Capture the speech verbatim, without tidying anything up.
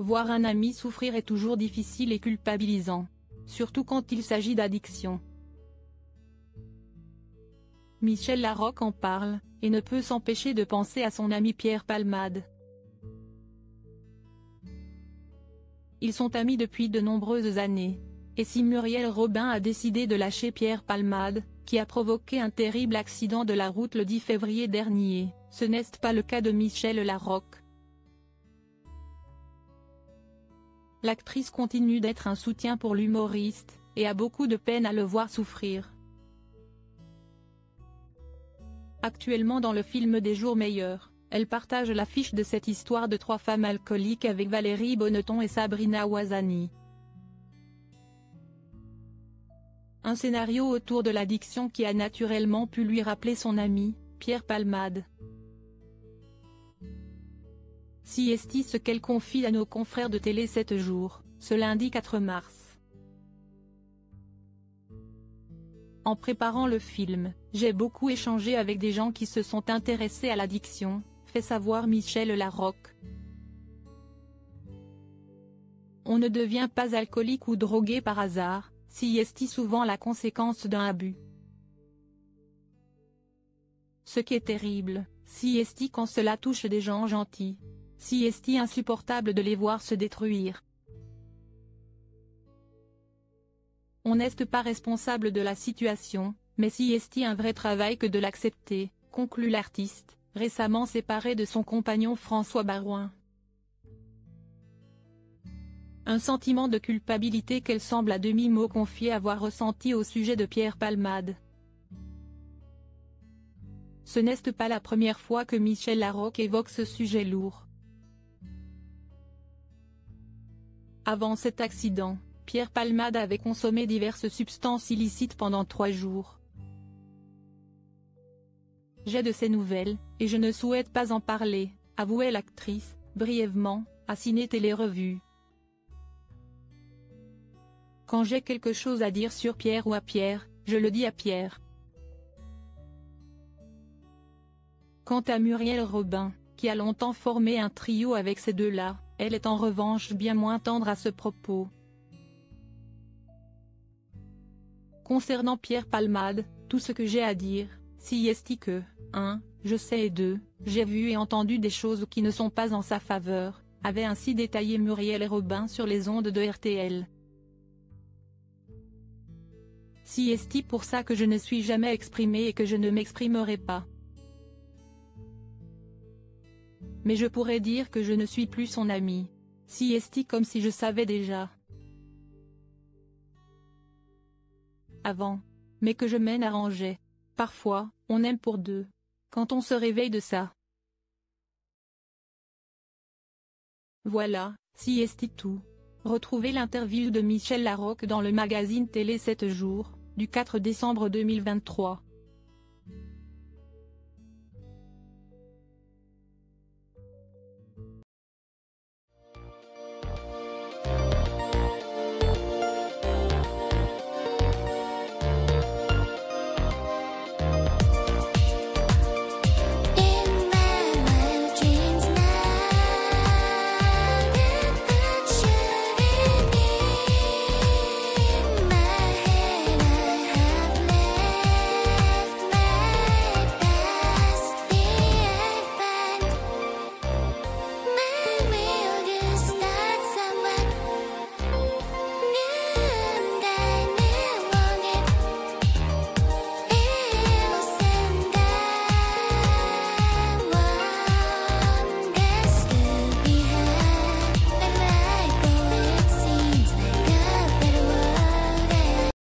voir un ami souffrir est toujours difficile et culpabilisant. Surtout quand il s'agit d'addiction. Michel Larocque en parle, et ne peut s'empêcher de penser à son ami Pierre Palmade. Ils sont amis depuis de nombreuses années. Et si Muriel Robin a décidé de lâcher Pierre Palmade, qui a provoqué un terrible accident de la route le dix février dernier, ce n'est pas le cas de Michel Larocque. L'actrice continue d'être un soutien pour l'humoriste, et a beaucoup de peine à le voir souffrir. Actuellement dans le film Des jours meilleurs, elle partage l'affiche de cette histoire de trois femmes alcooliques avec Valérie Bonneton et Sabrina Ouazani. Un scénario autour de l'addiction qui a naturellement pu lui rappeler son ami, Pierre Palmade. Si est ce qu'elle confie à nos confrères de Télé sept jours, ce lundi quatre mars. En préparant le film, j'ai beaucoup échangé avec des gens qui se sont intéressés à l'addiction, fait savoir Michel Larocque. On ne devient pas alcoolique ou drogué par hasard, si est souvent la conséquence d'un abus. Ce qui est terrible, si est quand cela touche des gens gentils. Si est insupportable de les voir se détruire. On n'est pas responsable de la situation, mais si est un vrai travail que de l'accepter, conclut l'artiste, récemment séparé de son compagnon François Barouin. Un sentiment de culpabilité qu'elle semble à demi-mot confier avoir ressenti au sujet de Pierre Palmade. Ce n'est pas la première fois que Michel Larocque évoque ce sujet lourd. Avant cet accident, Pierre Palmade avait consommé diverses substances illicites pendant trois jours. J'ai de ces nouvelles, et je ne souhaite pas en parler, avouait l'actrice, brièvement, à Ciné Télé Revue. Quand j'ai quelque chose à dire sur Pierre ou à Pierre, je le dis à Pierre. Quant à Muriel Robin, qui a longtemps formé un trio avec ces deux-là, elle est en revanche bien moins tendre à ce propos. Concernant Pierre Palmade, tout ce que j'ai à dire, si est que, un, je sais et deux, j'ai vu et entendu des choses qui ne sont pas en sa faveur, avait ainsi détaillé Muriel Robin sur les ondes de R T L. Si est pour ça que je ne suis jamais exprimé et que je ne m'exprimerai pas. Mais je pourrais dire que je ne suis plus son ami. Si est comme si je savais déjà. Avant. Mais que je mène arrangeais. Parfois, on aime pour deux. Quand on se réveille de ça. Voilà, si est tout. Retrouvez l'interview de Michel Larocque dans le magazine Télé sept jours, du quatre décembre deux mille vingt-trois.